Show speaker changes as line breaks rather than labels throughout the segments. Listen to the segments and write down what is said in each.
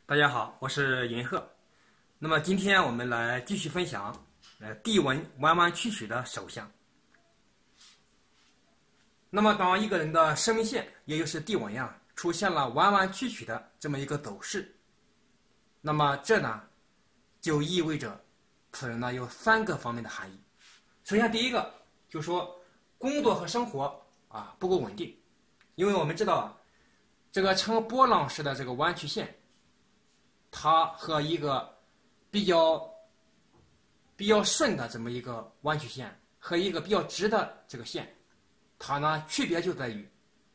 大家好，我是银鹤。那么今天我们来继续分享地纹弯弯曲曲的手相。那么当一个人的生命线，也就是地纹呀，出现了弯弯曲曲的这么一个走势，那么这呢就意味着此人呢有3个方面的含义。首先第一个就是说工作和生活不够稳定，因为我们知道这个呈波浪式的这个弯曲线，它和一个比较顺的这么一个弯曲线和一个比较直的这个线，它呢区别就在于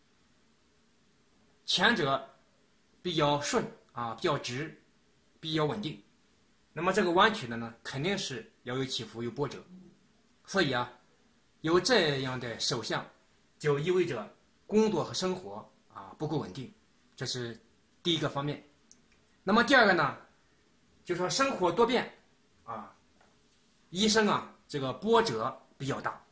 前者比较顺比较直，比较稳定，那么这个弯曲的呢肯定是要有起伏有波折，所以有这样的手相就意味着工作和生活不够稳定，这是第一个方面。那么第二个呢，就说生活多变一生这个波折比较大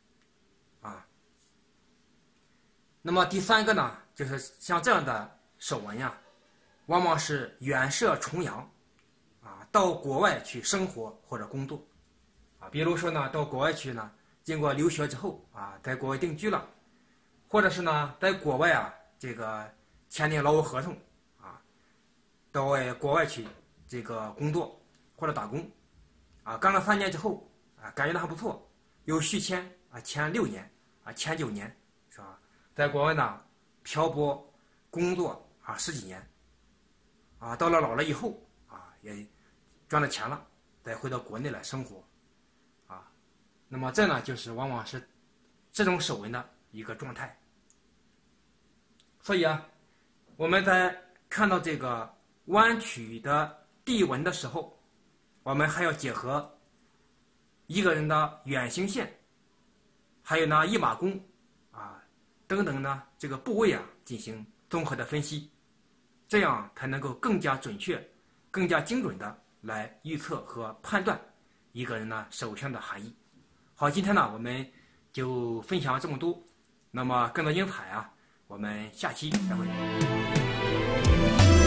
那么第3个呢，就是像这样的手纹往往是远涉重洋到国外去生活或者工作比如说呢到国外去呢，经过留学之后在国外定居了，或者是呢在国外这个签订劳务合同到国外去这个工作或者打工干了3年之后感觉到还不错，又续签签6年签9年，是吧？在国外呢漂泊工作10几年到了老了以后也赚了钱了，再回到国内来生活那么这呢就是往往是这种手纹的一个状态。所以我们在看到这个弯曲的地纹的时候，我们还要结合一个人的远行线，还有呢一马宫等等呢这个部位进行综合的分析，这样才能够更加准确更加精准的来预测和判断一个人呢手相的含义。好，今天呢我们就分享这么多，那么更多精彩我们下期再会。